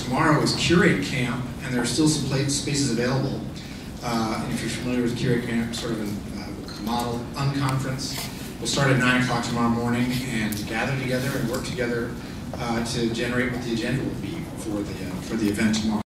tomorrow is Curate Camp, and there are still some spaces available. And if you're familiar with Curate Camp, sort of a model unconference, we'll start at 9 o'clock tomorrow morning and gather together and work together to generate what the agenda will be for the event tomorrow.